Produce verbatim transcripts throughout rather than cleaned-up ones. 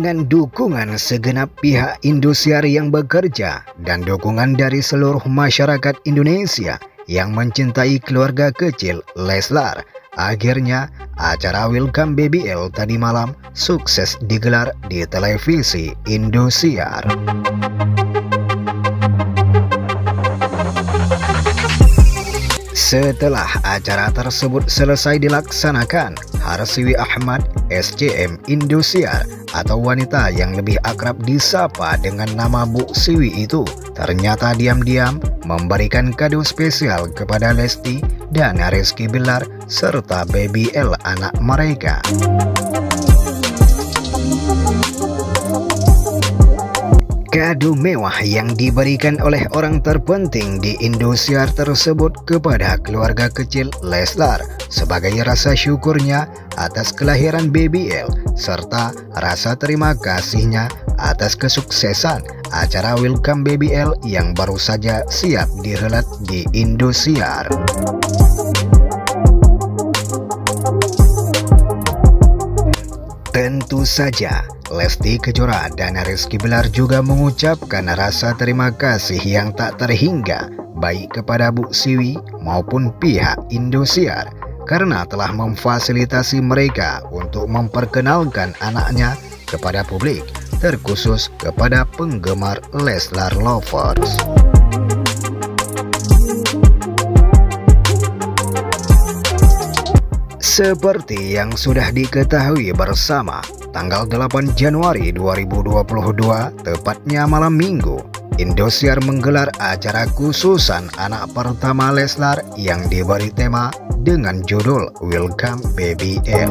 Dengan dukungan segenap pihak Indosiar yang bekerja dan dukungan dari seluruh masyarakat Indonesia yang mencintai keluarga kecil Leslar, akhirnya acara Welcome B B L tadi malam sukses digelar di televisi Indosiar. Setelah acara tersebut selesai dilaksanakan, Harsiwi Ahmad, S C M Indosiar atau wanita yang lebih akrab disapa dengan nama Bu Siwi itu ternyata diam-diam memberikan kado spesial kepada Lesti dan Rizky Bilar serta Baby L anak mereka. Kado mewah yang diberikan oleh orang terpenting di Indosiar tersebut kepada keluarga kecil Leslar sebagai rasa syukurnya atas kelahiran Baby L serta rasa terima kasihnya atas kesuksesan acara Welcome Baby L yang baru saja siap dihelat di Indosiar. Tentu saja Lesti Kejora dan Rizky Bilar juga mengucapkan rasa terima kasih yang tak terhingga baik kepada Bu Siwi maupun pihak Indosiar karena telah memfasilitasi mereka untuk memperkenalkan anaknya kepada publik, terkhusus kepada penggemar Leslar Lovers. Seperti yang sudah diketahui bersama, tanggal delapan Januari dua ribu dua puluh dua, tepatnya malam Minggu, Indosiar menggelar acara khususan anak pertama Leslar yang diberi tema dengan judul Welcome Baby L.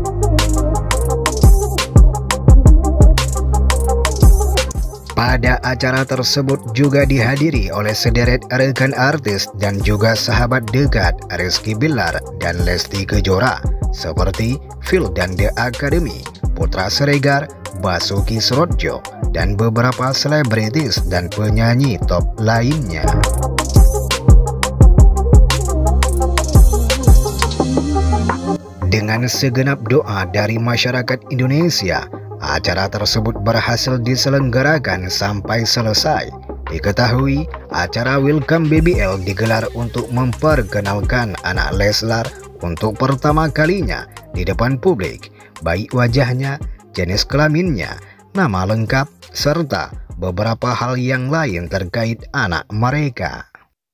Pada acara tersebut juga dihadiri oleh sederet rekan artis dan juga sahabat dekat Rizky Bilar dan Lesti Kejora seperti Phil dan The Academy, Putra Siregar, Basuki Srodjo, dan beberapa selebritis dan penyanyi top lainnya. Dengan segenap doa dari masyarakat Indonesia, acara tersebut berhasil diselenggarakan sampai selesai. Diketahui, acara Welcome Baby L digelar untuk memperkenalkan anak Leslar untuk pertama kalinya di depan publik, baik wajahnya, jenis kelaminnya, nama lengkap, serta beberapa hal yang lain terkait anak mereka.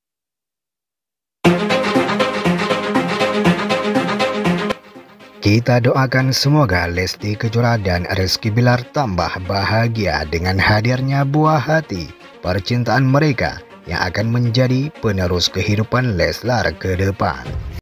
Kita doakan semoga Lesti Kejora dan Rizky Bilar tambah bahagia dengan hadirnya buah hati percintaan mereka yang akan menjadi penerus kehidupan Leslar ke depan.